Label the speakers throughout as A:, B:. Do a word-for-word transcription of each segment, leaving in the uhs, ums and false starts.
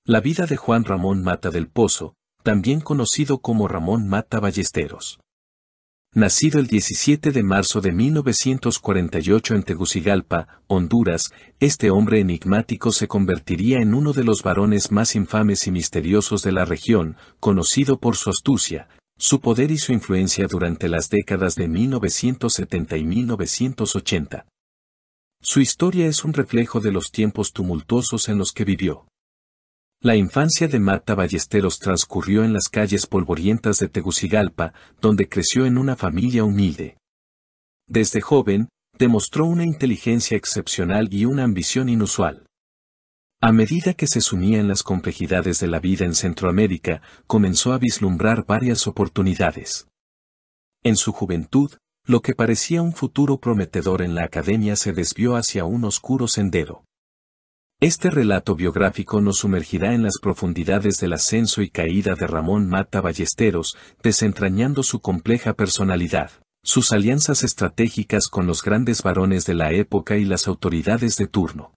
A: La vida de Juan Ramón Mata del Pozo, también conocido como Ramón Mata Ballesteros. Nacido el diecisiete de marzo de mil novecientos cuarenta y ocho en Tegucigalpa, Honduras, este hombre enigmático se convertiría en uno de los varones más infames y misteriosos de la región, conocido por su astucia, su poder y su influencia durante las décadas de mil novecientos setenta y mil novecientos ochenta. Su historia es un reflejo de los tiempos tumultuosos en los que vivió. La infancia de Mata Ballesteros transcurrió en las calles polvorientas de Tegucigalpa, donde creció en una familia humilde. Desde joven, demostró una inteligencia excepcional y una ambición inusual. A medida que se sumía en las complejidades de la vida en Centroamérica, comenzó a vislumbrar varias oportunidades. En su juventud, lo que parecía un futuro prometedor en la academia se desvió hacia un oscuro sendero. Este relato biográfico nos sumergirá en las profundidades del ascenso y caída de Ramón Mata Ballesteros, desentrañando su compleja personalidad, sus alianzas estratégicas con los grandes varones de la época y las autoridades de turno.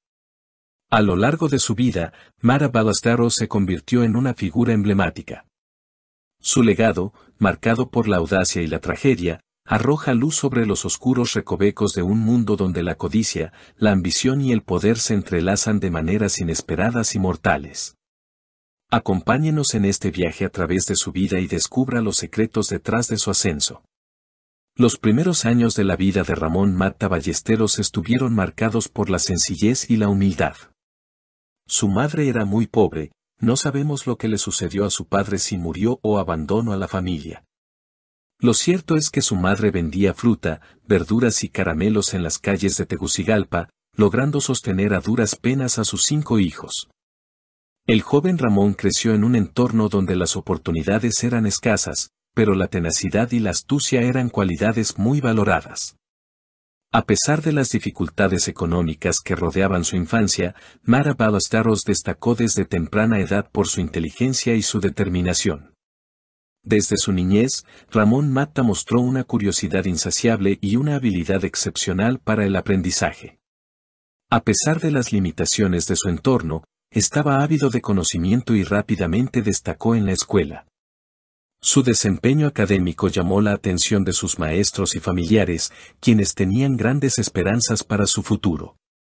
A: A lo largo de su vida, Mata Ballesteros se convirtió en una figura emblemática. Su legado, marcado por la audacia y la tragedia, arroja luz sobre los oscuros recovecos de un mundo donde la codicia, la ambición y el poder se entrelazan de maneras inesperadas y mortales. Acompáñenos en este viaje a través de su vida y descubra los secretos detrás de su ascenso. Los primeros años de la vida de Ramón Mata Ballesteros estuvieron marcados por la sencillez y la humildad. Su madre era muy pobre, no sabemos lo que le sucedió a su padre si murió o abandonó a la familia. Lo cierto es que su madre vendía fruta, verduras y caramelos en las calles de Tegucigalpa, logrando sostener a duras penas a sus cinco hijos. El joven Ramón creció en un entorno donde las oportunidades eran escasas, pero la tenacidad y la astucia eran cualidades muy valoradas. A pesar de las dificultades económicas que rodeaban su infancia, Mata Ballesteros destacó desde temprana edad por su inteligencia y su determinación. Desde su niñez, Ramón Mata mostró una curiosidad insaciable y una habilidad excepcional para el aprendizaje. A pesar de las limitaciones de su entorno, estaba ávido de conocimiento y rápidamente destacó en la escuela. Su desempeño académico llamó la atención de sus maestros y familiares, quienes tenían grandes esperanzas para su futuro.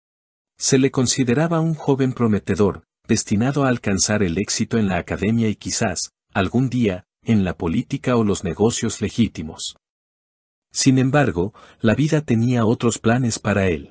A: Se le consideraba un joven prometedor, destinado a alcanzar el éxito en la academia y quizás, algún día, en la política o los negocios legítimos. Sin embargo, la vida tenía otros planes para él.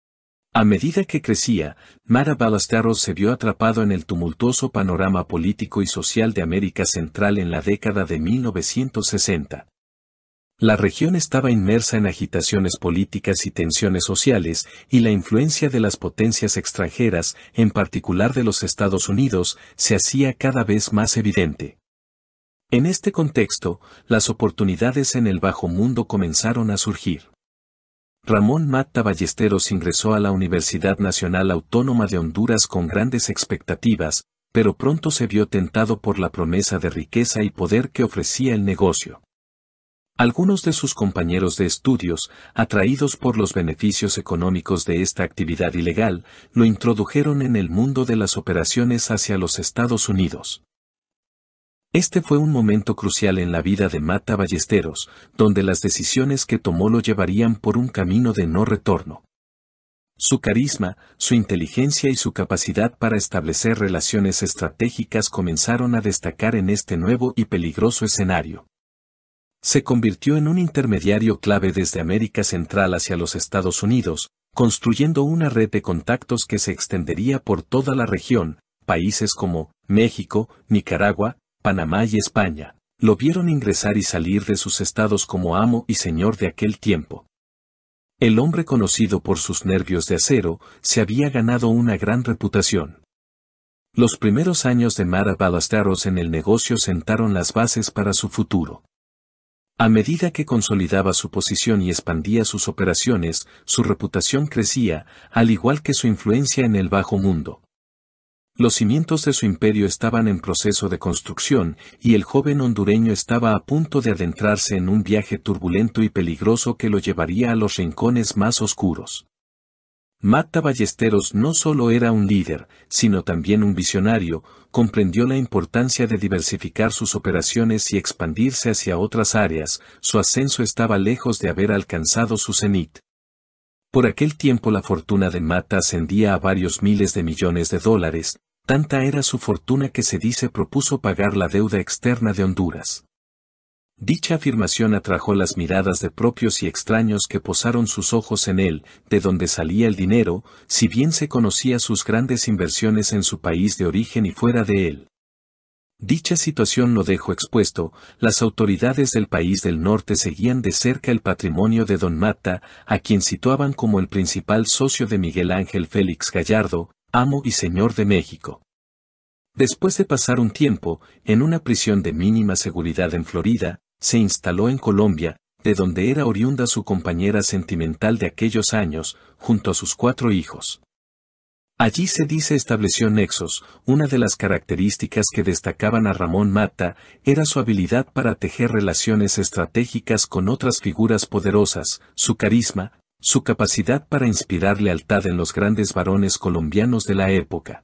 A: A medida que crecía, Mata Ballesteros se vio atrapado en el tumultuoso panorama político y social de América Central en la década de mil novecientos sesenta. La región estaba inmersa en agitaciones políticas y tensiones sociales, y la influencia de las potencias extranjeras, en particular de los Estados Unidos, se hacía cada vez más evidente. En este contexto, las oportunidades en el bajo mundo comenzaron a surgir. Ramón Mata Ballesteros ingresó a la Universidad Nacional Autónoma de Honduras con grandes expectativas, pero pronto se vio tentado por la promesa de riqueza y poder que ofrecía el negocio. Algunos de sus compañeros de estudios, atraídos por los beneficios económicos de esta actividad ilegal, lo introdujeron en el mundo de las operaciones hacia los Estados Unidos. Este fue un momento crucial en la vida de Mata Ballesteros, donde las decisiones que tomó lo llevarían por un camino de no retorno. Su carisma, su inteligencia y su capacidad para establecer relaciones estratégicas comenzaron a destacar en este nuevo y peligroso escenario. Se convirtió en un intermediario clave desde América Central hacia los Estados Unidos, construyendo una red de contactos que se extendería por toda la región. Países como México, Nicaragua, Panamá y España, lo vieron ingresar y salir de sus estados como amo y señor de aquel tiempo. El hombre conocido por sus nervios de acero, se había ganado una gran reputación. Los primeros años de Mata Ballesteros en el negocio sentaron las bases para su futuro. A medida que consolidaba su posición y expandía sus operaciones, su reputación crecía, al igual que su influencia en el bajo mundo. Los cimientos de su imperio estaban en proceso de construcción, y el joven hondureño estaba a punto de adentrarse en un viaje turbulento y peligroso que lo llevaría a los rincones más oscuros. Mata Ballesteros no solo era un líder, sino también un visionario, comprendió la importancia de diversificar sus operaciones y expandirse hacia otras áreas, su ascenso estaba lejos de haber alcanzado su cenit. Por aquel tiempo la fortuna de Mata ascendía a varios miles de millones de dólares, tanta era su fortuna que se dice propuso pagar la deuda externa de Honduras. Dicha afirmación atrajo las miradas de propios y extraños que posaron sus ojos en él, de donde salía el dinero, si bien se conocía sus grandes inversiones en su país de origen y fuera de él. Dicha situación lo dejó expuesto, las autoridades del país del norte seguían de cerca el patrimonio de Don Mata, a quien situaban como el principal socio de Miguel Ángel Félix Gallardo, amo y señor de México. Después de pasar un tiempo, en una prisión de mínima seguridad en Florida, se instaló en Colombia, de donde era oriunda su compañera sentimental de aquellos años, junto a sus cuatro hijos. Allí se dice estableció nexos, una de las características que destacaban a Ramón Mata, era su habilidad para tejer relaciones estratégicas con otras figuras poderosas, su carisma, su capacidad para inspirar lealtad en los grandes varones colombianos de la época.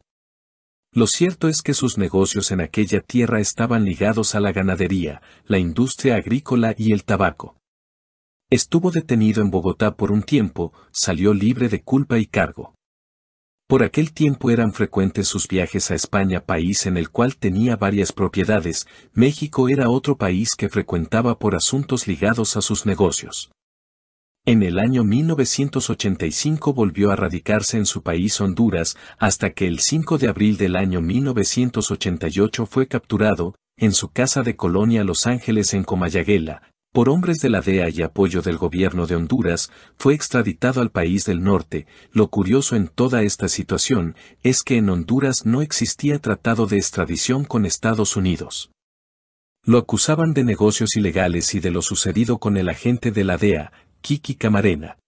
A: Lo cierto es que sus negocios en aquella tierra estaban ligados a la ganadería, la industria agrícola y el tabaco. Estuvo detenido en Bogotá por un tiempo, salió libre de culpa y cargo. Por aquel tiempo eran frecuentes sus viajes a España, país en el cual tenía varias propiedades. México era otro país que frecuentaba por asuntos ligados a sus negocios. En el año mil novecientos ochenta y cinco volvió a radicarse en su país Honduras, hasta que el cinco de abril del año mil novecientos ochenta y ocho fue capturado, en su casa de Colonia Los Ángeles en Comayagüela, por hombres de la D E A y apoyo del gobierno de Honduras, fue extraditado al país del norte. Lo curioso en toda esta situación, es que en Honduras no existía tratado de extradición con Estados Unidos. Lo acusaban de negocios ilegales y de lo sucedido con el agente de la D E A, Kiki Camarena.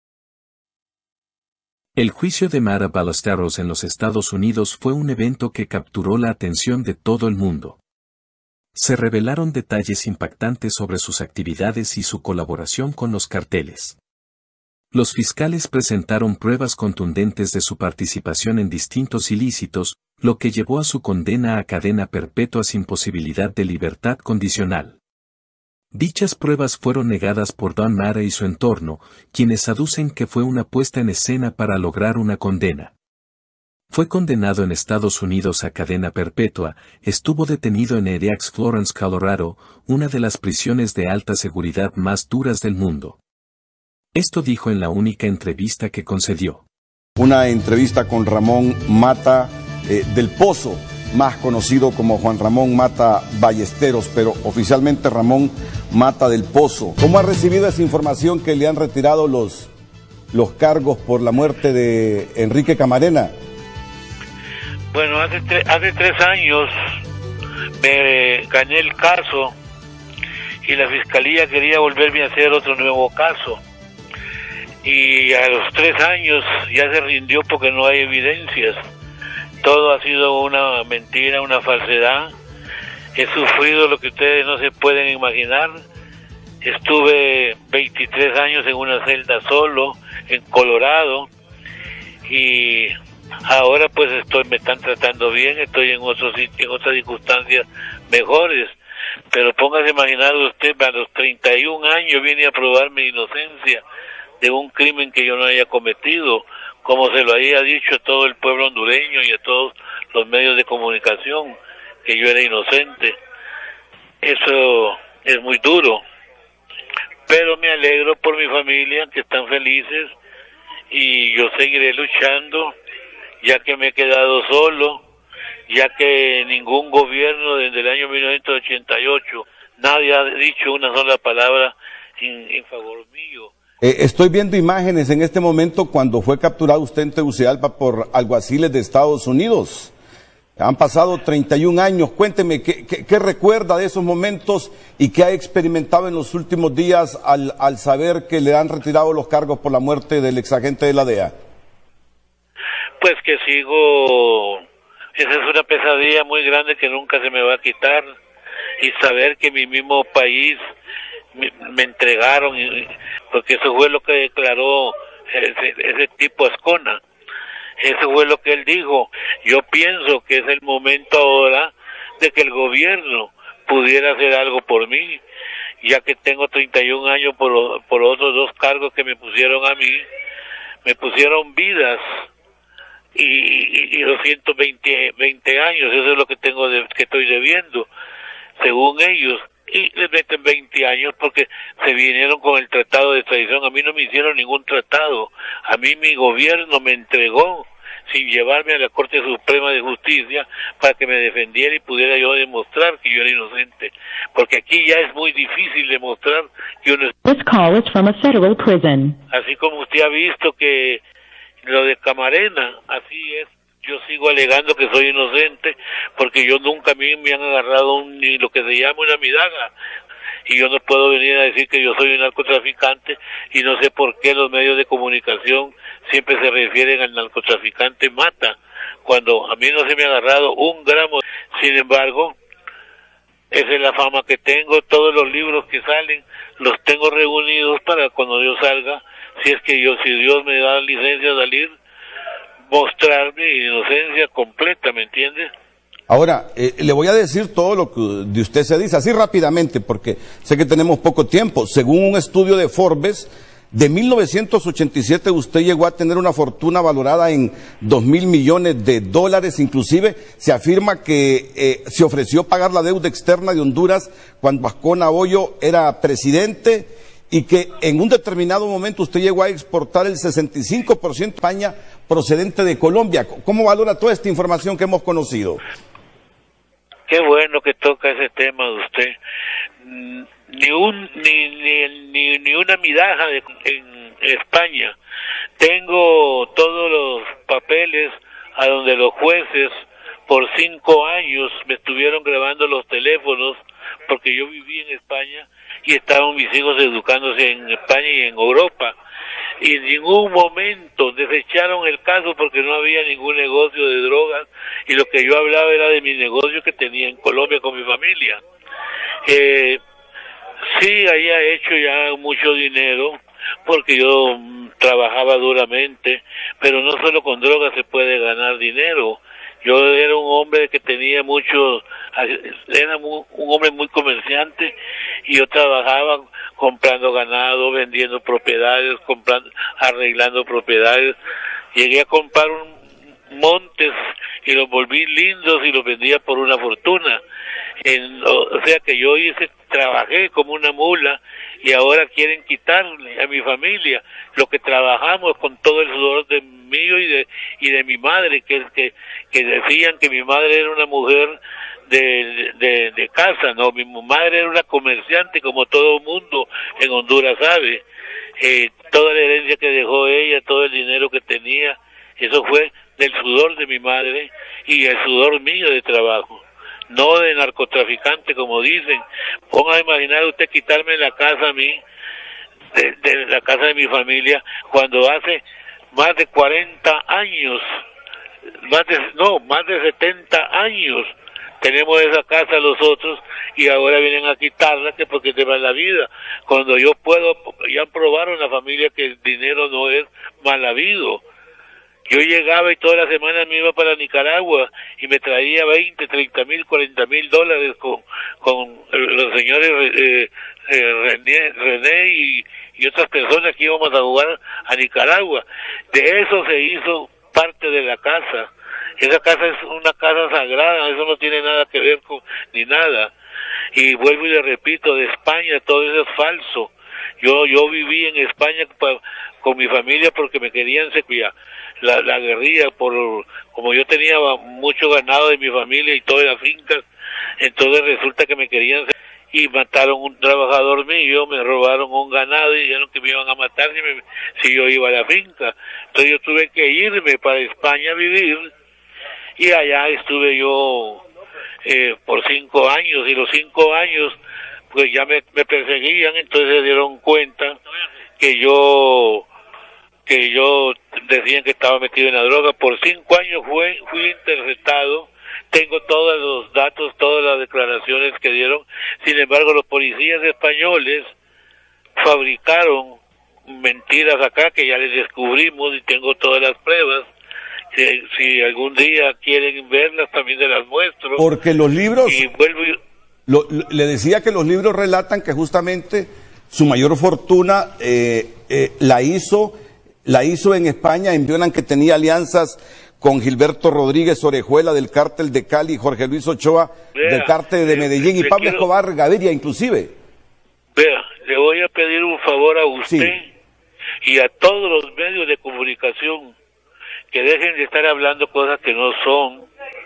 A: El juicio de Mata Ballesteros en los Estados Unidos fue un evento que capturó la atención de todo el mundo. Se revelaron detalles impactantes sobre sus actividades y su colaboración con los carteles. Los fiscales presentaron pruebas contundentes de su participación en distintos ilícitos, lo que llevó a su condena a cadena perpetua sin posibilidad de libertad condicional. Dichas pruebas fueron negadas por Don Mata y su entorno, quienes aducen que fue una puesta en escena para lograr una condena. Fue condenado en Estados Unidos a cadena perpetua, estuvo detenido en Edeax Florence, Colorado, una de las prisiones de alta seguridad más duras del mundo. Esto dijo en la única entrevista que concedió.
B: Una entrevista con Ramón Mata eh, del Pozo, más conocido como Juan Ramón Mata Ballesteros, pero oficialmente Ramón Mata del Pozo. ¿Cómo ha recibido esa información que le han retirado los, los cargos por la muerte de Enrique Camarena?
C: Bueno, hace, tre hace tres años me gané el caso y la fiscalía quería volverme a hacer otro nuevo caso. Y a los tres años ya se rindió porque no hay evidencias. Todo ha sido una mentira, una falsedad. He sufrido lo que ustedes no se pueden imaginar. Estuve veintitrés años en una celda solo, en Colorado, y ahora pues estoy, me están tratando bien, estoy en otros en otras circunstancias mejores. Pero póngase a imaginar usted, a los treinta y un años vine a probar mi inocencia de un crimen que yo no haya cometido, como se lo había dicho a todo el pueblo hondureño y a todos los medios de comunicación, que yo era inocente. Eso es muy duro, pero me alegro por mi familia, que están felices, y yo seguiré luchando, ya que me he quedado solo, ya que ningún gobierno desde el año mil novecientos ochenta y ocho, nadie ha dicho una sola palabra en, en favor mío.
B: Eh, estoy viendo imágenes en este momento cuando fue capturado usted en Tegucigalpa por alguaciles de Estados Unidos. Han pasado treinta y un años. Cuénteme, ¿qué, qué, qué recuerda de esos momentos y qué ha experimentado en los últimos días al, al saber que le han retirado los cargos por la muerte del exagente de la D E A?
C: Pues que sigo... Esa es una pesadilla muy grande que nunca se me va a quitar. Y saber que mi mismo país me, me entregaron, porque eso fue lo que declaró ese, ese tipo Ascona. Eso fue lo que él dijo. Yo pienso que es el momento ahora de que el gobierno pudiera hacer algo por mí, ya que tengo treinta y un años por, por otros dos cargos que me pusieron a mí. Me pusieron vidas y, y, y doscientos veinte años, eso es lo que tengo de, que estoy debiendo, según ellos. Y les meten veinte años porque se vinieron con el tratado de extradición. A mí no me hicieron ningún tratado. A mí mi gobierno me entregó sin llevarme a la Corte Suprema de Justicia para que me defendiera y pudiera yo demostrar que yo era inocente. Porque aquí ya es muy difícil demostrar que uno es...
D: This call is from a federal prison.
C: Así como usted ha visto que lo de Camarena, así es. Yo sigo alegando que soy inocente porque yo nunca a mí me han agarrado un, ni lo que se llama una midaga, y yo no puedo venir a decir que yo soy un narcotraficante, y no sé por qué los medios de comunicación siempre se refieren al narcotraficante Mata, cuando a mí no se me ha agarrado un gramo. Sin embargo, esa es la fama que tengo. Todos los libros que salen los tengo reunidos para cuando yo salga, si es que yo, si Dios me da licencia de salir, mostrar mi inocencia completa, ¿me entiendes?
B: Ahora, eh, le voy a decir todo lo que de usted se dice, así rápidamente, porque sé que tenemos poco tiempo. Según un estudio de Forbes, de mil novecientos ochenta y siete usted llegó a tener una fortuna valorada en dos mil millones de dólares. Inclusive se afirma que eh, se ofreció pagar la deuda externa de Honduras cuando Ascona Hoyo era presidente, y que en un determinado momento usted llegó a exportar el sesenta y cinco por ciento de España procedente de Colombia. ¿Cómo valora toda esta información que hemos conocido?
C: Qué bueno que toca ese tema de usted. Ni un ni ni ni, ni una migaja de, en España. Tengo todos los papeles a donde los jueces por cinco años me estuvieron grabando los teléfonos, porque yo viví en España y estaban mis hijos educándose en España y en Europa, y en ningún momento desecharon el caso porque no había ningún negocio de drogas, y lo que yo hablaba era de mi negocio que tenía en Colombia con mi familia. Eh, sí, había hecho ya mucho dinero porque yo mm, trabajaba duramente, pero no solo con drogas se puede ganar dinero. Yo era un hombre que tenía mucho, era muy, un hombre muy comerciante, y yo trabajaba comprando ganado, vendiendo propiedades, comprando, arreglando propiedades. Llegué a comprar un montes y los volví lindos y los vendía por una fortuna. En, o sea que yo hice, trabajé como una mula, y ahora quieren quitarle a mi familia lo que trabajamos con todo el sudor de mío y de y de mi madre, que que que decían que mi madre era una mujer de, de, de casa. No, mi madre era una comerciante, como todo el mundo en Honduras sabe. Eh, toda la herencia que dejó ella, todo el dinero que tenía, eso fue del sudor de mi madre y el sudor mío de trabajo, no de narcotraficante como dicen. Ponga a imaginar usted quitarme la casa a mí, de, de la casa de mi familia, cuando hace más de cuarenta años, más de, no, más de setenta años tenemos esa casa los otros, y ahora vienen a quitarla que porque te va la vida, cuando yo puedo. Ya probaron la familia que el dinero no es mal habido. Yo llegaba y todas las semanas me iba para Nicaragua y me traía veinte, treinta mil, cuarenta mil dólares con, con los señores eh, eh, René, René y, y otras personas que íbamos a jugar a Nicaragua. De eso se hizo parte de la casa. Esa casa es una casa sagrada, eso no tiene nada que ver con ni nada. Y vuelvo y le repito, de España todo eso es falso. Yo yo viví en España pa, con mi familia porque me querían secuestrar. La, la guerrilla, por como yo tenía mucho ganado de mi familia y todas las fincas, entonces resulta que me querían y mataron un trabajador mío, me robaron un ganado y dijeron que me iban a matar si, me, si yo iba a la finca. Entonces yo tuve que irme para España a vivir, y allá estuve yo eh, por cinco años, y los cinco años pues ya me, me perseguían. Entonces se dieron cuenta que yo que yo decían que estaba metido en la droga. Por cinco años fue, fui interceptado, tengo todos los datos, todas las declaraciones que dieron. Sin embargo, los policías españoles fabricaron mentiras acá que ya les descubrimos y tengo todas las pruebas. Si, si algún día quieren verlas, también se las muestro.
B: Porque los libros,
C: y vuelvo y...
B: lo, le decía que los libros relatan que justamente su mayor fortuna eh, eh, la hizo, la hizo en España, envían que tenía alianzas con Gilberto Rodríguez Orejuela del cártel de Cali, Jorge Luis Ochoa
C: Vea,
B: del cártel de Medellín
C: le,
B: y
C: le
B: Pablo
C: quiero...
B: Escobar Gaviria inclusive.
C: Vea, le voy a pedir un favor a usted
B: Sí.
C: y a todos los medios de comunicación que dejen de estar hablando cosas que no son.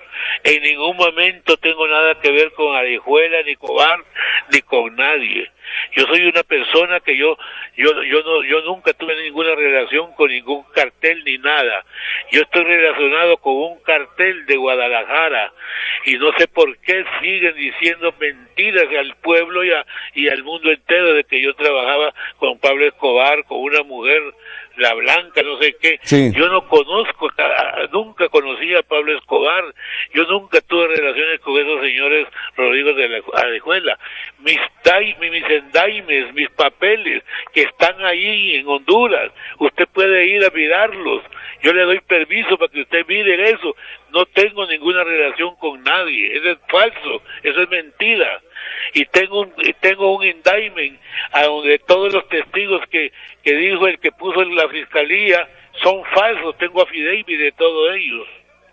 C: En ningún momento tengo nada que ver con Orejuela, ni Escobar, ni con nadie. Yo soy una persona que yo yo yo no yo nunca tuve ninguna relación con ningún cartel ni nada. Yo estoy relacionado con un cartel de Guadalajara y no sé por qué siguen diciendo mentiras al pueblo y, a, y al mundo entero de que yo trabajaba con Pablo Escobar, con una mujer, la Blanca, no sé qué.
B: Sí.
C: Yo no conozco, nunca conocí a Pablo Escobar, yo nunca tuve relaciones con esos señores Rodrigo de la Orejuela. Mis, mis endaimes, mis papeles que están ahí en Honduras, usted puede ir a mirarlos, yo le doy permiso para que usted mire eso. No tengo ninguna relación con nadie, eso es falso, eso es mentira. Y tengo un, tengo un indictment a donde todos los testigos que, que dijo el que puso en la fiscalía son falsos, tengo affidavit de todos ellos.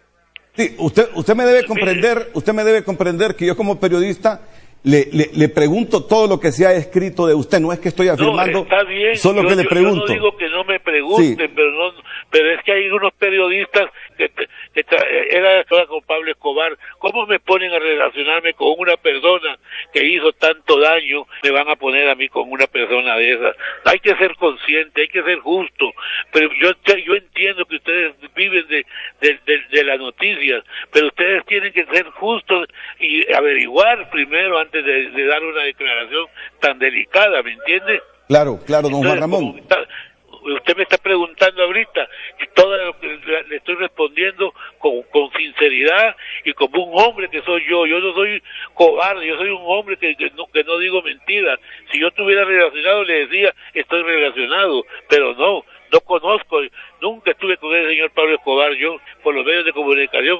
B: Sí, usted, usted me debe comprender, usted me debe comprender que yo como periodista le, le, le pregunto todo lo que se ha escrito de usted, no es que estoy afirmando,
C: no, está bien.
B: solo
C: yo,
B: que le
C: yo,
B: pregunto.
C: Yo no digo que no me pregunten, sí. pero no, pero es que hay unos periodistas que, que, que era con Pablo Escobar, ¿cómo me ponen a relacionarme con una persona que hizo tanto daño? Me van a poner a mí con una persona de esas. Hay que ser consciente, hay que ser justo, pero yo yo entiendo que ustedes viven de, de, de, de las noticias, pero ustedes tienen que ser justos y averiguar primero antes de, de dar una declaración tan delicada, ¿me entiende?
B: Claro, claro, don
C: Entonces,
B: Juan Ramón.
C: Está, usted me está preguntando ahorita y todo lo que le estoy respondiendo con, con sinceridad y como un hombre que soy yo. Yo no soy cobarde, yo soy un hombre que, que, no, que no digo mentiras. Si yo estuviera relacionado le decía estoy relacionado, pero no, no conozco, nunca estuve con el señor Pablo Escobar yo por los medios de comunicación.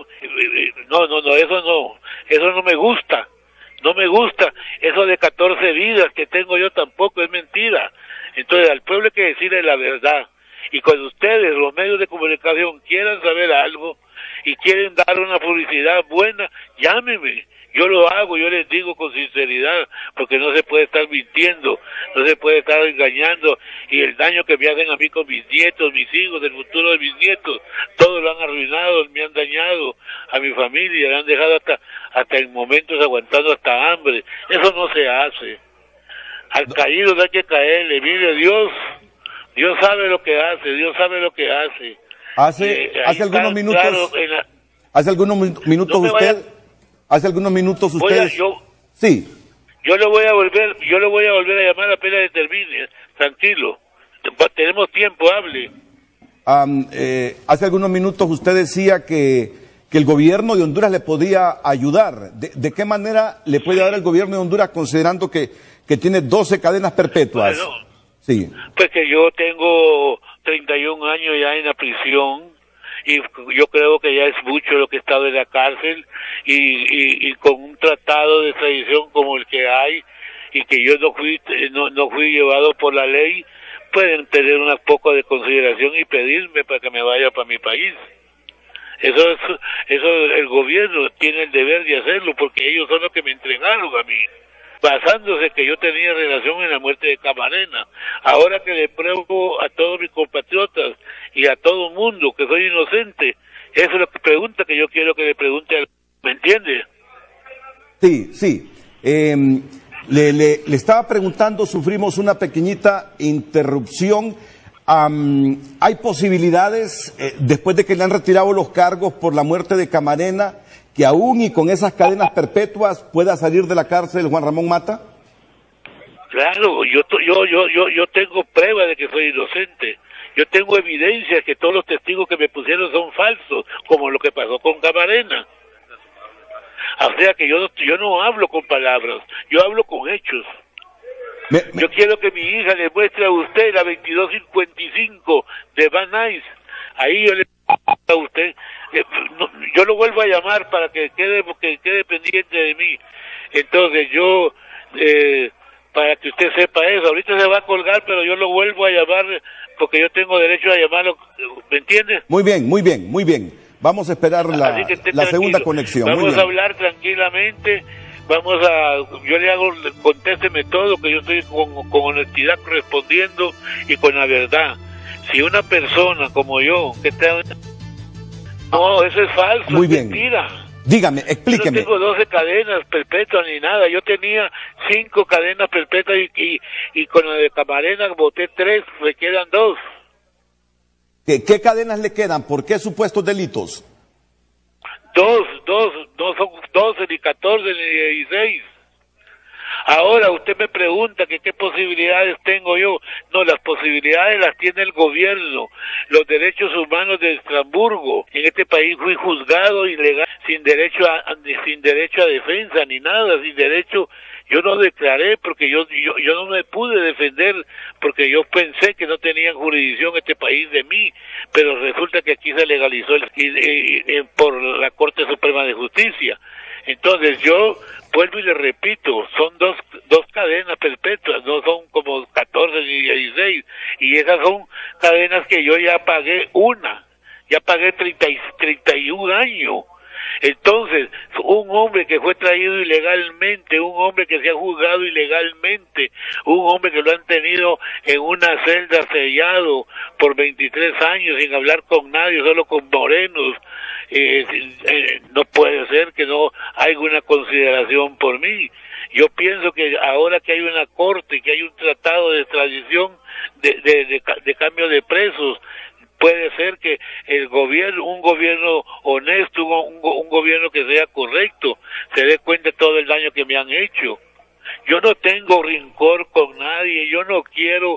C: No, no, no, eso no, eso no me gusta. No me gusta, eso de catorce vidas que tengo yo tampoco es mentira. Entonces al pueblo hay que decirle la verdad. Y cuando ustedes, los medios de comunicación, quieran saber algo y quieren dar una publicidad buena, llámeme. Yo lo hago, yo les digo con sinceridad, porque no se puede estar mintiendo, no se puede estar engañando, y el daño que me hacen a mí con mis nietos, mis hijos, el futuro de mis nietos, todos lo han arruinado, me han dañado, a mi familia, me han dejado hasta, hasta en momentos aguantando hasta hambre. Eso no se hace. Al caído no hay que caerle, mire Dios, Dios sabe lo que hace, Dios sabe lo que hace.
B: Hace,
C: eh,
B: hace algunos
C: está,
B: minutos,
C: claro, la...
B: hace algunos minutos
C: no
B: usted...
C: Vaya...
B: Hace algunos minutos ustedes...
C: A, yo,
B: sí.
C: Yo lo voy a volver, yo lo voy a volver a llamar apenas termine, tranquilo. Tenemos tiempo, hable.
B: Um, eh, hace algunos minutos usted decía que, que el gobierno de Honduras le podía ayudar. ¿De, de qué manera le puede dar el gobierno de Honduras considerando que, que tiene doce cadenas perpetuas?
C: Bueno,
B: sí.
C: Pues que yo tengo treinta y un años ya en la prisión. Y yo creo que ya es mucho lo que he estado en la cárcel y, y, y con un tratado de extradición como el que hay y que yo no fui no, no fui llevado por la ley, pueden tener un poco de consideración y pedirme para que me vaya para mi país. Eso es, eso el gobierno tiene el deber de hacerlo porque ellos son los que me entregaron a mí, basándose que yo tenía relación en la muerte de Camarena. Ahora que le pruebo a todos mis compatriotas y a todo el mundo que soy inocente, eso es lo que pregunta que yo quiero que le pregunte al... ¿Me entiende?
B: Sí, sí. Eh, le, le, le estaba preguntando, sufrimos una pequeñita interrupción. Um, ¿Hay posibilidades, eh, después de que le han retirado los cargos por la muerte de Camarena, que aún y con esas cadenas perpetuas pueda salir de la cárcel Juan Ramón Mata?
C: Claro, yo yo yo yo yo tengo prueba de que soy inocente. Yo tengo evidencia que todos los testigos que me pusieron son falsos, como lo que pasó con Camarena. O sea que yo no, yo no hablo con palabras, yo hablo con hechos.
B: Me, me...
C: Yo quiero que mi hija le muestre a usted la veintidós cincuenta y cinco de Van Nuys. Ahí yo le a usted, eh, no, yo lo vuelvo a llamar para que quede, que quede pendiente de mí. Entonces yo, eh, para que usted sepa eso, ahorita se va a colgar, pero yo lo vuelvo a llamar porque yo tengo derecho a llamarlo, ¿me entiende?
B: Muy bien, muy bien, muy bien. Vamos a esperar la, la segunda conexión.
C: Vamos
B: muy bien.
C: a hablar tranquilamente. Vamos a, yo le hago, contésteme todo, que yo estoy con, con honestidad respondiendo y con la verdad. Si una persona como yo, que está... No, eso es falso,
B: Muy
C: es
B: bien.
C: mentira.
B: Dígame, explíqueme.
C: Yo no tengo doce cadenas perpetuas ni nada, yo tenía cinco cadenas perpetuas y, y, y con la de Camarena boté tres, me quedan dos.
B: ¿Qué, ¿Qué cadenas le quedan? ¿Por qué supuestos delitos?
C: Dos, dos, no son doce, ni catorce, ni dieciséis. Ahora usted me pregunta que qué posibilidades tengo yo. No, las posibilidades las tiene el gobierno. Los derechos humanos de Estrasburgo. En este país fui juzgado ilegal, sin derecho a, sin derecho a defensa ni nada, sin derecho. Yo no declaré porque yo, yo yo no me pude defender porque yo pensé que no tenían jurisdicción este país de mí, pero resulta que aquí se legalizó el, y, y, y, por la Corte Suprema de Justicia. Entonces yo vuelvo y le repito, son dos dos cadenas perpetuas, no son como catorce ni dieciséis, y esas son cadenas que yo ya pagué una, ya pagué treinta y, treinta y un años. Entonces, un hombre que fue traído ilegalmente, un hombre que se ha juzgado ilegalmente, un hombre que lo han tenido en una celda sellado por veintitrés años sin hablar con nadie, solo con morenos, eh, eh, no puede ser que no haya una consideración por mí. Yo pienso que ahora que hay una corte, que hay un tratado de extradición, de, de, de, de cambio de presos, puede ser que el gobierno, un gobierno honesto, un, un gobierno que sea correcto, se dé cuenta de todo el daño que me han hecho. Yo no tengo rencor con nadie, yo no quiero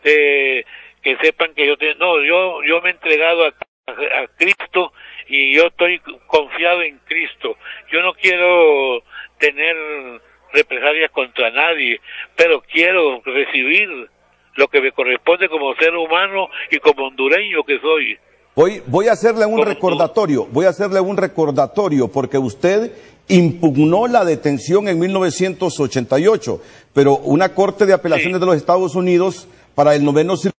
C: eh, que sepan que yo te, no, yo yo me he entregado a, a, a Cristo y yo estoy confiado en Cristo. Yo no quiero tener represalias contra nadie, pero quiero recibir lo que me corresponde como ser humano y como hondureño que soy.
B: Voy, voy a hacerle un recordatorio, voy a hacerle un recordatorio, porque usted impugnó la detención en mil novecientos ochenta y ocho, pero una corte de apelaciones sí. de los Estados Unidos para el noveno circuito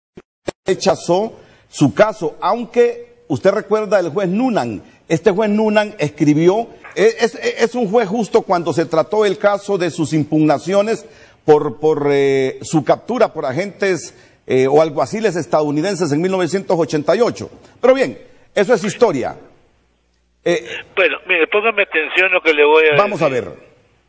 B: rechazó su caso, aunque usted recuerda el juez Nunan. Este juez Nunan escribió, es, es un juez justo cuando se trató el caso de sus impugnaciones por, por eh, su captura por agentes eh, o alguaciles estadounidenses en mil novecientos ochenta y ocho. Pero bien, eso es historia. Eh,
C: bueno, mire, póngame atención a lo que le voy a
B: vamos
C: decir.
B: a ver.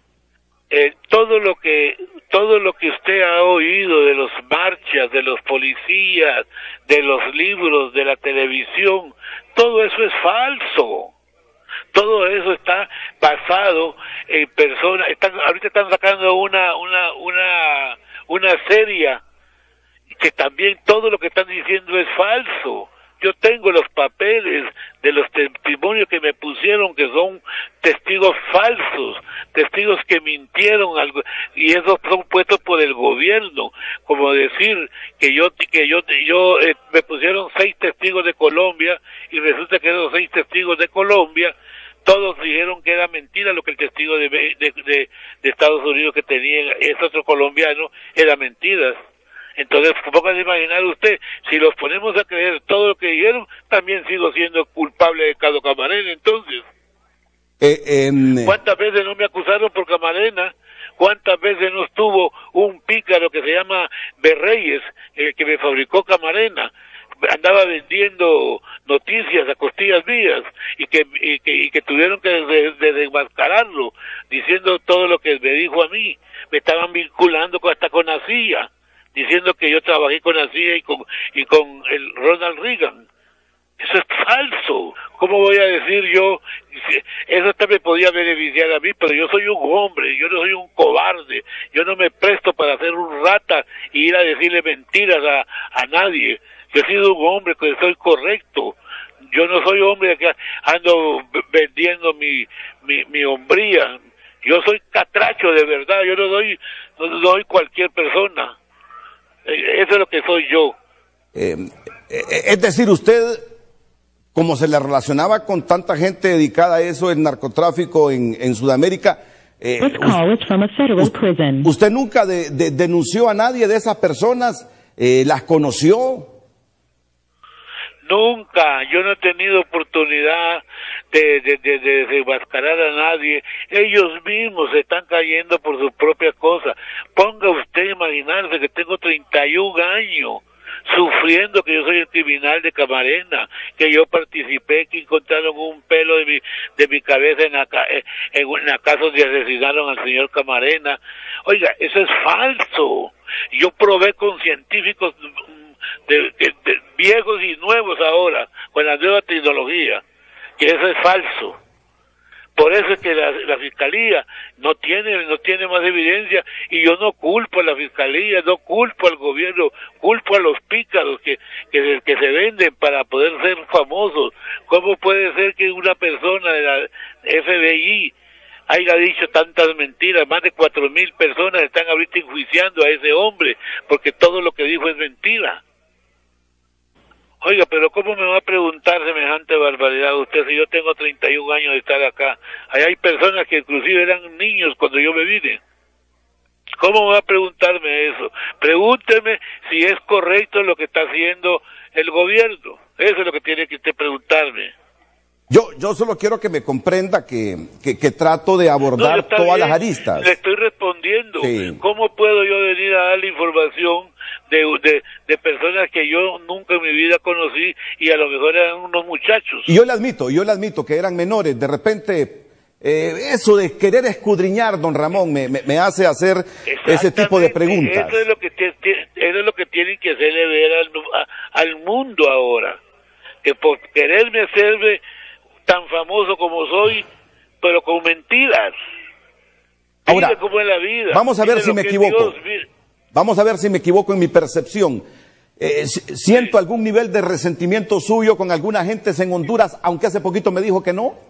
C: Eh, todo lo que todo lo que usted ha oído de los marchas, de los policías, de los libros, de la televisión, todo eso es falso. Todo eso está basado en personas. Están, ahorita están sacando una una una una serie que también todo lo que están diciendo es falso. Yo tengo los papeles de los testimonios que me pusieron, que son testigos falsos, testigos que mintieron, algo, y esos son puestos por el gobierno, como decir que yo que yo yo eh, me pusieron seis testigos de Colombia y resulta que esos seis testigos de Colombia todos dijeron que era mentira lo que el testigo de de, de, de Estados Unidos que tenía ese otro colombiano era mentiras. Entonces, póngase a imaginar usted, si los ponemos a creer todo lo que dijeron, también sigo siendo culpable de Cado Camarena, entonces.
B: Eh, eh,
C: ¿Cuántas veces no me acusaron por Camarena? ¿Cuántas veces no estuvo un pícaro que se llama Berreyes, el que me fabricó Camarena? Andaba vendiendo noticias a costillas mías y que y que, y que tuvieron que de, de desmascararlo, diciendo todo lo que me dijo a mí. Me estaban vinculando con, hasta con la C I A, diciendo que yo trabajé con la C I A y con, y con el Ronald Reagan. Eso es falso. ¿Cómo voy a decir yo? Eso también podía beneficiar a mí, pero yo soy un hombre, yo no soy un cobarde. Yo no me presto para hacer un rata y ir a decirle mentiras a, a nadie. Yo he sido un hombre que soy correcto. Yo no soy hombre que ando vendiendo mi, mi, mi hombría. Yo soy catracho de verdad, yo no doy, no doy cualquier persona. Eso es lo que soy yo.
B: Eh, es decir, usted, como se le relacionaba con tanta gente dedicada a eso, el narcotráfico en, en Sudamérica, eh,
D: This call is from a federal prison.
B: ¿usted nunca de, de, denunció a nadie de esas personas? Eh, ¿Las conoció?
C: Nunca, yo no he tenido oportunidad de, de, de, de desenmascarar a nadie. Ellos mismos se están cayendo por sus propias cosas. Ponga usted a imaginarse que tengo treinta y un años sufriendo que yo soy el criminal de Camarena, que yo participé, que encontraron un pelo de mi, de mi cabeza en la, en una casa donde asesinaron al señor Camarena. Oiga, eso es falso. Yo probé con científicos de, de, de viejos y nuevos ahora, con la nueva tecnología, que eso es falso. Por eso es que la, la fiscalía no tiene no tiene más evidencia, y yo no culpo a la fiscalía, no culpo al gobierno, culpo a los pícaros que, que, que se venden para poder ser famosos. ¿Cómo puede ser que una persona de la F B I haya dicho tantas mentiras? Más de cuatro mil personas están ahorita enjuiciando a ese hombre porque todo lo que dijo es mentira. Oiga, pero ¿cómo me va a preguntar semejante barbaridad usted si yo tengo treinta y un años de estar acá? Ahí hay personas que inclusive eran niños cuando yo me vine. ¿Cómo me va a preguntarme eso? Pregúnteme si es correcto lo que está haciendo el gobierno. Eso es lo que tiene que usted preguntarme.
B: Yo, yo solo quiero que me comprenda que, que, que trato de abordar
C: no,
B: todas
C: bien,
B: las aristas.
C: Le estoy respondiendo.
B: Sí.
C: ¿Cómo puedo yo venir a darle información de, de, de personas que yo nunca en mi vida conocí y a lo mejor eran unos muchachos?
B: Y yo le admito, yo le admito que eran menores. De repente, eh, eso de querer escudriñar, don Ramón, me, me, me hace hacer ese tipo de preguntas.
C: Eso es lo que, te, te, eso es lo que tienen que hacerle ver al, a, al mundo ahora. Que por quererme hacerme tan famoso como soy, pero con mentiras.
B: Ahora,
C: mire cómo es la vida.
B: Vamos a ver
C: mire
B: si me equivoco. Dios, vamos a ver si me equivoco en mi percepción. Eh, ¿Siento algún nivel de resentimiento suyo con alguna gente en Honduras, aunque hace poquito me dijo que no?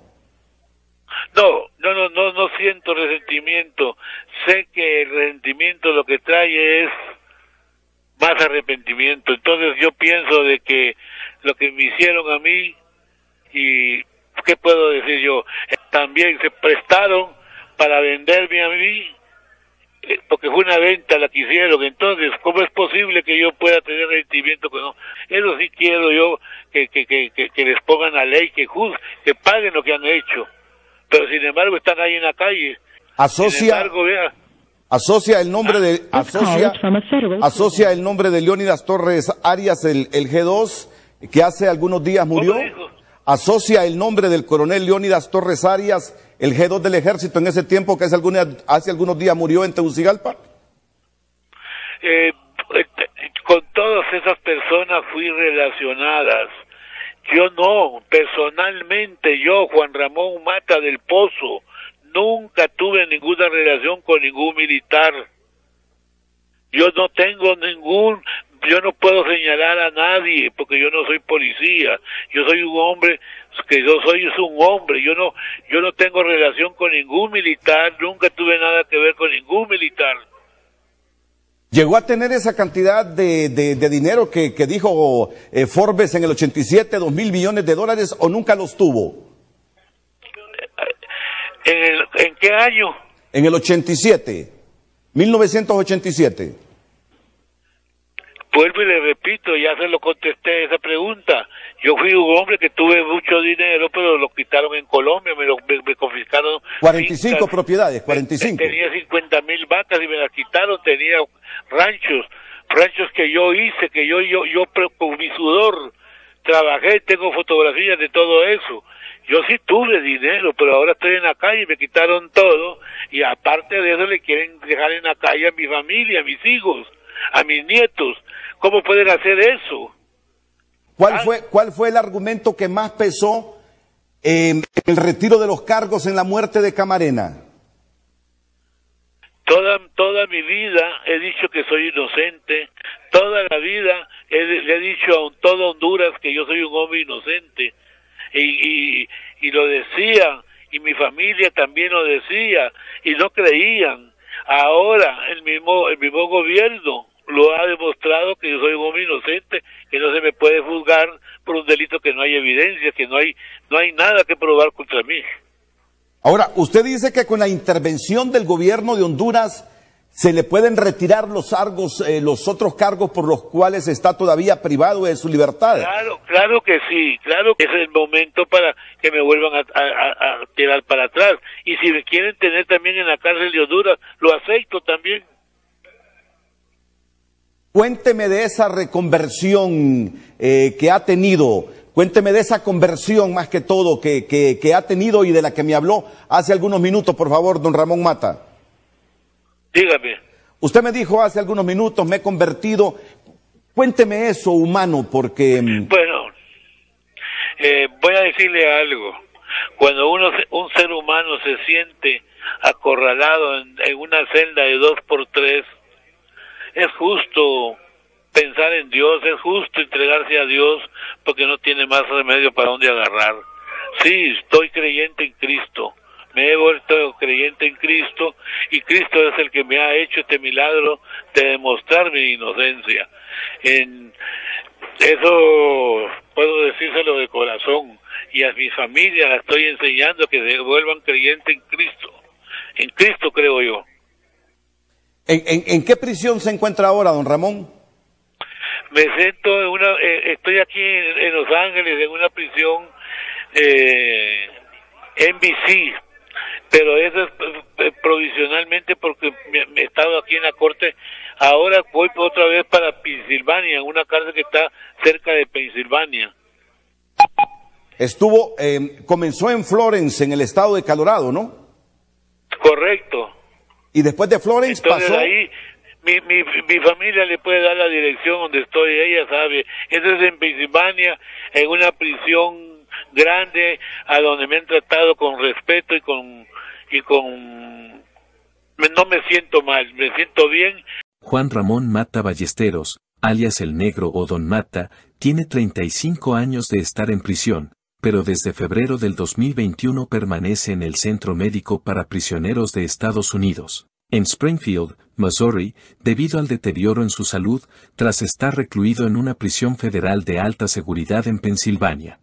C: No, no, no, no, no siento resentimiento. Sé que el resentimiento lo que trae es más arrepentimiento. Entonces yo pienso de que lo que me hicieron a mí, y ¿qué puedo decir yo? También se prestaron para venderme a mí, porque fue una venta la que hicieron. Entonces, ¿cómo es posible que yo pueda tener resentimiento con no? Eso sí quiero yo, que, que, que, que, que les pongan la ley, que juzguen, que paguen lo que han hecho. Pero sin embargo están ahí en la calle.
B: Asocia,
C: sin embargo, vea,
B: asocia el nombre de asocia, asocia el nombre de Leónidas Torres Arias, el, el G dos, que hace algunos días murió. Asocia el nombre del coronel Leónidas Torres Arias, el G dos del ejército en ese tiempo, que hace algunos, hace algunos días murió en Tegucigalpa.
C: Eh, con todas esas personas fui relacionadas. Yo no, personalmente yo, Juan Ramón Mata del Pozo, nunca tuve ninguna relación con ningún militar. Yo no tengo ningún, yo no puedo señalar a nadie porque yo no soy policía. Yo soy un hombre, que yo soy es un hombre. Yo no, yo no tengo relación con ningún militar, nunca tuve nada que ver con ningún militar.
B: ¿Llegó a tener esa cantidad de, de, de dinero que, que dijo eh, Forbes en el ochenta y siete, dos mil millones de dólares, o nunca los tuvo?
C: ¿En, el, ¿En qué año?
B: En el ochenta y siete, mil novecientos ochenta y siete.
C: Vuelvo y le repito, ya se lo contesté esa pregunta. Yo fui un hombre que tuve mucho dinero, pero lo quitaron en Colombia, me, lo, me, me confiscaron.
B: cuarenta y cinco fincas, propiedades, cuarenta y cinco.
C: Tenía cincuenta mil vacas y me las quitaron, tenía ranchos, ranchos que yo hice, que yo, yo, yo con mi sudor trabajé, tengo fotografías de todo eso. Yo sí tuve dinero, pero ahora estoy en la calle y me quitaron todo, y aparte de eso le quieren dejar en la calle a mi familia, a mis hijos, a mis nietos. ¿Cómo pueden hacer eso?
B: ¿Cuál fue, cuál fue el argumento que más pesó en el retiro de los cargos en la muerte de Camarena?
C: Toda, toda mi vida he dicho que soy inocente. Toda la vida he, le he dicho a todo Honduras que yo soy un hombre inocente. Y, y, y lo decía, y mi familia también lo decía, y no creían. Ahora el mismo, el mismo gobierno lo ha demostrado que yo soy un hombre inocente, que no se me puede juzgar por un delito que no hay evidencia, que no hay, no hay nada que probar contra mí.
B: Ahora, usted dice que con la intervención del gobierno de Honduras se le pueden retirar los cargos, eh, los otros cargos por los cuales está todavía privado de su libertad.
C: Claro, claro que sí, claro que es el momento para que me vuelvan a, a, a tirar para atrás. Y si me quieren tener también en la cárcel de Honduras, lo acepto también.
B: Cuénteme de esa reconversión eh, que ha tenido, cuénteme de esa conversión más que todo que, que, que ha tenido y de la que me habló hace algunos minutos, por favor, don Ramón Mata.
C: Dígame.
B: Usted me dijo hace algunos minutos, me he convertido. Cuénteme eso, humano, porque...
C: Bueno, eh, voy a decirle algo. Cuando uno, un ser humano se siente acorralado en, en una celda de dos por tres, es justo pensar en Dios, es justo entregarse a Dios, porque no tiene más remedio para dónde agarrar. Sí, estoy creyente en Cristo. Me he vuelto creyente en Cristo y Cristo es el que me ha hecho este milagro de demostrar mi inocencia. En eso puedo decírselo de corazón y a mi familia la estoy enseñando que se vuelvan creyentes en Cristo. En Cristo creo yo.
B: ¿En, en, en qué prisión se encuentra ahora, don Ramón?
C: Me siento en una, eh, estoy aquí en, en Los Ángeles en una prisión eh, N B C. Pero eso es eh, provisionalmente porque me, me he estado aquí en la corte. Ahora voy otra vez para Pensilvania, en una cárcel que está cerca de Pensilvania.
B: Estuvo, eh, comenzó en Florence, en el estado de Colorado, ¿no?
C: Correcto.
B: Y después de Florence
C: Entonces,
B: pasó...
C: ahí mi, mi, mi familia le puede dar la dirección donde estoy, ella sabe. Eso es en Pensilvania, en una prisión grande, a donde me han tratado con respeto y con... y con... no me siento mal, me siento bien.
A: Juan Ramón Mata Ballesteros, alias El Negro o Don Mata, tiene treinta y cinco años de estar en prisión, pero desde febrero del dos mil veintiuno permanece en el Centro Médico para Prisioneros de Estados Unidos, en Springfield, Missouri, debido al deterioro en su salud, tras estar recluido en una prisión federal de alta seguridad en Pensilvania.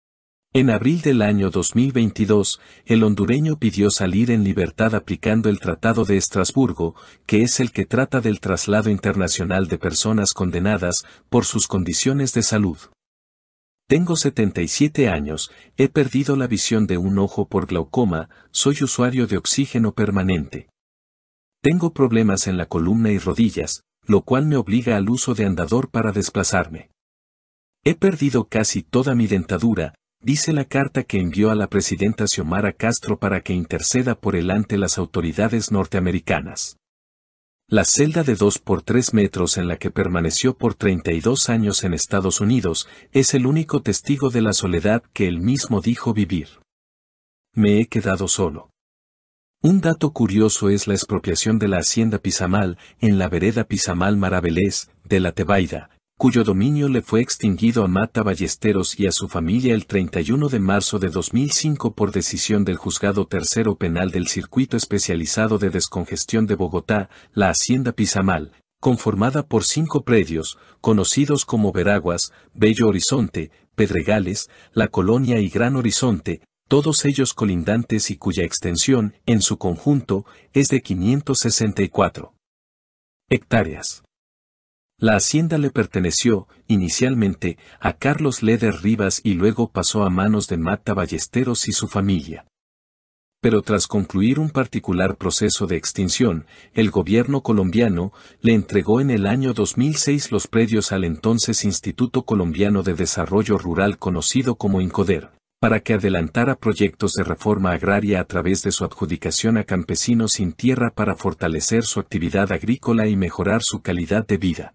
A: En abril del año dos mil veintidós, el hondureño pidió salir en libertad aplicando el Tratado de Estrasburgo, que es el que trata del traslado internacional de personas condenadas por sus condiciones de salud. Tengo setenta y siete años, he perdido la visión de un ojo por glaucoma, soy usuario de oxígeno permanente. Tengo problemas en la columna y rodillas, lo cual me obliga al uso de andador para desplazarme. He perdido casi toda mi dentadura, dice la carta que envió a la presidenta Xiomara Castro para que interceda por él ante las autoridades norteamericanas. La celda de dos por tres metros en la que permaneció por treinta y dos años en Estados Unidos es el único testigo de la soledad que él mismo dijo vivir. Me he quedado solo. Un dato curioso es la expropiación de la hacienda Pizamal en la vereda Pizamal Maravelés, de la Tebaida, cuyo dominio le fue extinguido a Mata Ballesteros y a su familia el treinta y uno de marzo de dos mil cinco por decisión del Juzgado Tercero Penal del Circuito Especializado de Descongestión de Bogotá, la Hacienda Pizamal, conformada por cinco predios, conocidos como Veraguas, Bello Horizonte, Pedregales, La Colonia y Gran Horizonte, todos ellos colindantes y cuya extensión, en su conjunto, es de quinientas sesenta y cuatro hectáreas. La hacienda le perteneció, inicialmente, a Carlos Leder Rivas y luego pasó a manos de Mata Ballesteros y su familia. Pero tras concluir un particular proceso de extinción, el gobierno colombiano le entregó en el año dos mil seis los predios al entonces Instituto Colombiano de Desarrollo Rural conocido como INCODER, para que adelantara proyectos de reforma agraria a través de su adjudicación a campesinos sin tierra para fortalecer su actividad agrícola y mejorar su calidad de vida.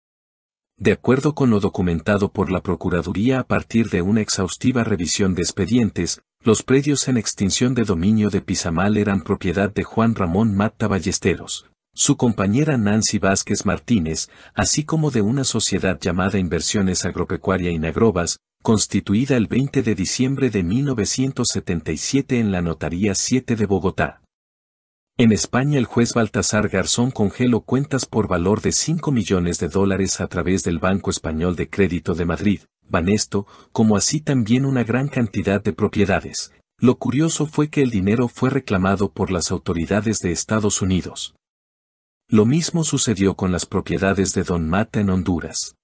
A: De acuerdo con lo documentado por la Procuraduría a partir de una exhaustiva revisión de expedientes, los predios en extinción de dominio de Pizamal eran propiedad de Juan Ramón Mata Ballesteros, su compañera Nancy Vázquez Martínez, así como de una sociedad llamada Inversiones Agropecuaria Inagrobas, constituida el veinte de diciembre de mil novecientos setenta y siete en la Notaría siete de Bogotá. En España el juez Baltasar Garzón congeló cuentas por valor de cinco millones de dólares a través del Banco Español de Crédito de Madrid, Banesto, como así también una gran cantidad de propiedades. Lo curioso fue que el dinero fue reclamado por las autoridades de Estados Unidos. Lo mismo sucedió con las propiedades de Don Mata en Honduras.